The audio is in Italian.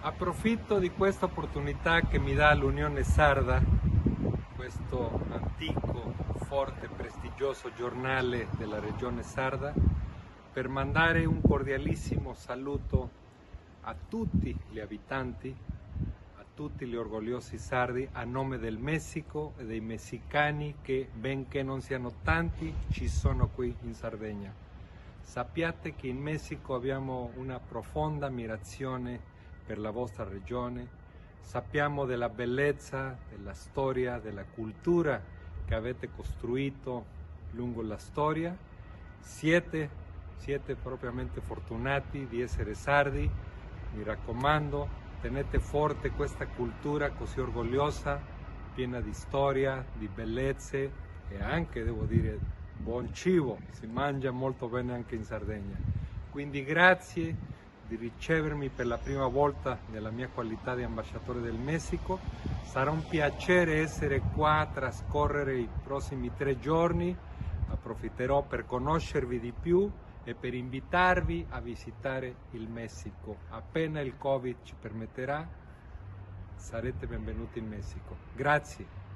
Approfitto di questa opportunità che mi dà l'Unione Sarda, questo antico, forte e prestigioso giornale della regione sarda, per mandare un cordialissimo saluto a tutti gli abitanti, a tutti gli orgogliosi sardi, a nome del Messico e dei messicani che, benché non siano tanti, ci sono qui in Sardegna. Sappiate che in Messico abbiamo una profonda ammirazione per la vostra regione, sappiamo della bellezza, della storia, della cultura che avete costruito lungo la storia. Siete propriamente fortunati di essere sardi, mi raccomando, tenete forte questa cultura così orgogliosa, piena di storia, di bellezze e anche, devo dire, buon cibo, si mangia molto bene anche in Sardegna. Quindi grazie di ricevermi per la prima volta nella mia qualità di ambasciatore del Messico. Sarà un piacere essere qua a trascorrere i prossimi 3 giorni. Approfitterò per conoscervi di più e per invitarvi a visitare il Messico. Appena il Covid ci permetterà, sarete benvenuti in Messico. Grazie.